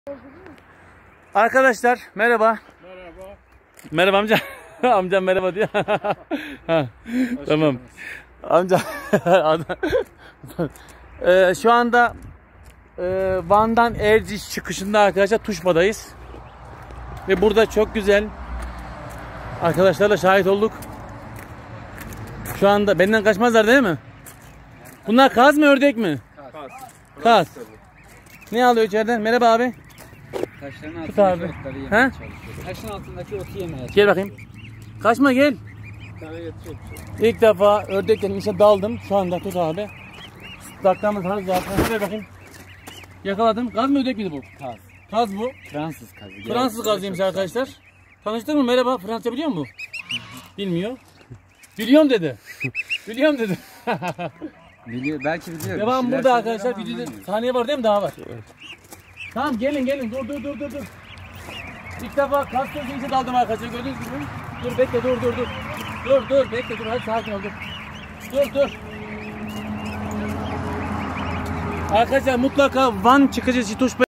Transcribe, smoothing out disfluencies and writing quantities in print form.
Arkadaşlar merhaba. Merhaba. Merhaba amca. Amcam merhaba diyor. Tamam. Amca. Şu anda Van'dan Erciş çıkışında arkadaşlar Tuşba'dayız. Ve burada çok güzel arkadaşlarla şahit olduk. Şu anda benden kaçmazlar değil mi? Bunlar kaz mı ördek mi? Kaz. Ne alıyor içeriden? Merhaba abi. Taşların Tut altındaki abi. otları He? yemeye çalışıyor. Taşın altındaki otu yemeye Gel bakayım. Kaçma gel. İlk defa ördek gelmişe daldım. Şu anda tut abi. Daktamız hazır zaten. Ver bakayım. Yakaladım. Kaz mı ördek miydi bu? Kaz. Kaz bu. Fransız kazı. Fransız kazıymış arkadaşlar. Tanıştın mı? Merhaba. Fransızca biliyor musun? Bilmiyor. Biliyorum dedi. Biliyorum dedi. Biliyor, belki biliyor. Devam Bir şeyler burada söyler arkadaşlar. ama Videoda anlamıyor. saniye var değil mi? Daha var. Tamam gelin. Dur. İlk defa kaz sözünüze daldım arkadaşlar. Gördünüz mü? Dur bekle dur. Dur bekle dur. Hadi sakin ol dur. Arkadaşlar mutlaka Van çıkıcı Tuş